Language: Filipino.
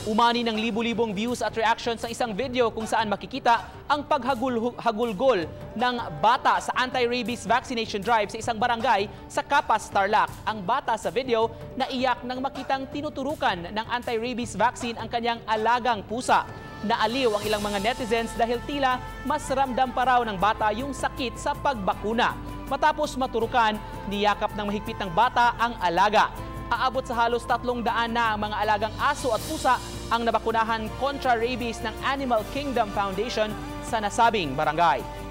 Umani ng libu-libong views at reactions sa isang video kung saan makikita ang paghagulgol ng bata sa anti-rabies vaccination drive sa isang barangay sa Capas, Tarlac. Ang bata sa video naiyak nang makitang tinuturukan ng anti-rabies vaccine ang kanyang alagang pusa. Naaliw ang ilang mga netizens dahil tila mas ramdam pa raw ng bata yung sakit sa pagbakuna. Matapos maturukan, niyakap ng mahigpit ng bata ang alaga. Aabot sa halos 300 na ang mga alagang aso at pusa ang nabakunahan kontra rabies ng Animal Kingdom Foundation sa nasabing barangay.